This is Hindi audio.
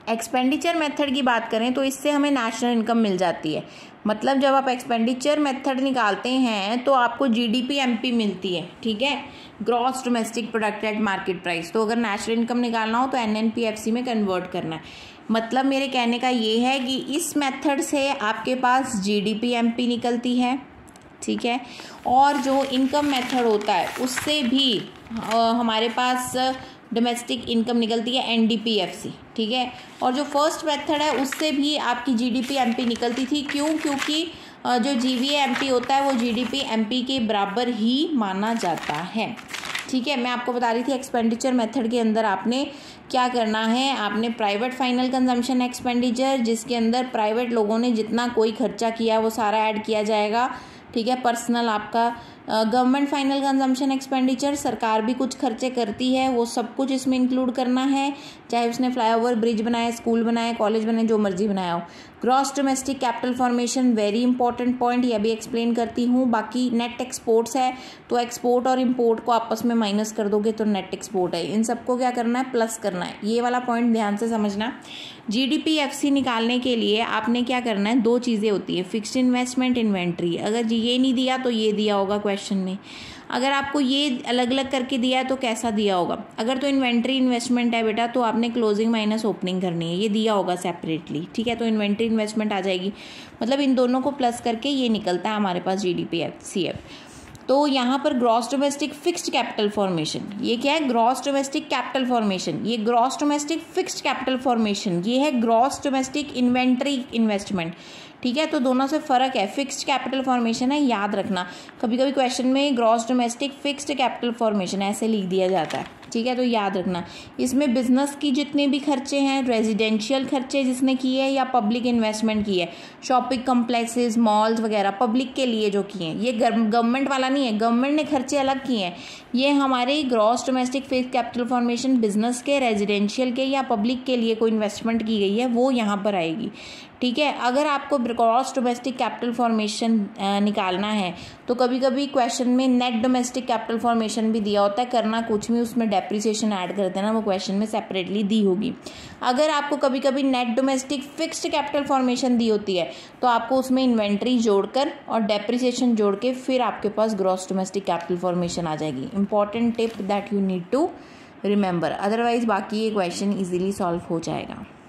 एक्सपेंडिचर मेथड की बात करें तो इससे हमें नेशनल इनकम मिल जाती है। मतलब जब आप एक्सपेंडिचर मेथड निकालते हैं तो आपको जीडीपी एमपी मिलती है, ठीक है, gross domestic product at market price. तो अगर नेशनल इनकम निकालना हो तो एनएनपीएफसी में कन्वर्ट करना है। मतलब मेरे कहने का ये है कि इस मेथड से आपके पास जीडीपी एमपी निकलती है, ठीक है, और जो इनकम मेथड होता है उससे भी हमारे पास डोमेस्टिक इनकम निकलती है एनडीपीएफसी, ठीक है। और जो फर्स्ट मेथड है उससे भी आपकी जीडीपी एमपी निकलती थी। क्यों? क्योंकि जो जीवीए एमपी होता है वो जीडीपी एमपी के बराबर ही माना जाता है, ठीक है। मैं आपको बता रही थी एक्सपेंडिचर मेथड के अंदर आपने क्या करना है, आपने प्राइवेट फाइनल कंजम्पशन एक्सपेंडिचर, जिसके अंदर प्राइवेट लोगों ने जितना कोई खर्चा किया वो सारा ऐड किया जाएगा, ठीक है। पर्सनल आपका गवर्नमेंट फाइनल कंजम्पशन एक्सपेंडिचर, सरकार भी कुछ खर्चे करती है, वो सब कुछ इसमें इंक्लूड करना है, चाहे उसने फ्लाईओवर, ब्रिज बनाए, स्कूल बनाए, कॉलेज बनाए, जो मर्जी बनाया हो। Gross domestic capital formation very important point, ये भी एक्सप्लेन करती हूँ। बाकी नेट एक्सपोर्ट्स है तो एक्सपोर्ट और इंपोर्ट को आपस में माइनस कर दोगे तो नेट एक्सपोर्ट है। इन सबको क्या करना है, प्लस करना है। ये वाला पॉइंट ध्यान से समझना। जीडीपीएफसी निकालने के लिए आपने क्या करना है, दो चीज़ें होती है, फिक्स्ड इन्वेस्टमेंट, इन्वेंट्री। अगर ये नहीं दिया तो ये दिया होगा क्वेश्चन में। अगर आपको ये अलग अलग करके दिया है तो कैसा दिया होगा। अगर तो इन्वेंट्री इन्वेस्टमेंट है बेटा तो आपने क्लोजिंग माइनस ओपनिंग करनी है, ये दिया होगा सेपरेटली, ठीक है। तो इन्वेंट्री इन्वेस्टमेंट आ जाएगी। मतलब इन दोनों को प्लस करके ये निकलता है हमारे पास जीडीपीएफसीएफ। तो यहाँ पर gross domestic fixed capital formation, ये क्या है, ग्रॉस डोमेस्टिक कैपिटल फॉर्मेशन, ये gross domestic fixed capital formation, ये है ग्रॉस डोमेस्टिक इन्वेंट्री इन्वेस्टमेंट, ठीक है। तो दोनों से फ़र्क है, फिक्स्ड कैपिटल फॉर्मेशन है, याद रखना। कभी कभी क्वेश्चन में gross domestic fixed capital formation ऐसे लिख दिया जाता है, ठीक है, तो याद रखना। इसमें बिजनेस की जितने भी खर्चे हैं, रेजिडेंशियल खर्चे जिसने किए हैं या पब्लिक इन्वेस्टमेंट की है, शॉपिंग कम्प्लेक्सेस, मॉल्स वगैरह पब्लिक के लिए जो किए हैं, ये गवर्नमेंट वाला नहीं है, गवर्नमेंट ने खर्चे अलग किए हैं। ये हमारे gross domestic fixed capital formation business के, रेजिडेंशियल के या पब्लिक के लिए कोई इन्वेस्टमेंट की गई है वो यहाँ पर आएगी, ठीक है। अगर आपको ग्रॉस डोमेस्टिक कैपिटल फॉर्मेशन निकालना है तो कभी कभी क्वेश्चन में नेट डोमेस्टिक कैपिटल फॉर्मेशन भी दिया होता है, करना कुछ भी, उसमें डेप्रिसिएशन ऐड कर देना, वो क्वेश्चन में सेपरेटली दी होगी। अगर आपको कभी कभी net domestic fixed capital formation दी होती है तो आपको उसमें इन्वेंट्री जोड़कर और डेप्रिसिएशन जोड़ के फिर आपके पास ग्रॉस डोमेस्टिक कैपिटल फॉर्मेशन आ जाएगी। Important tip that you need to remember, otherwise बाकी ये क्वेश्चन इजीली सॉल्व हो जाएगा।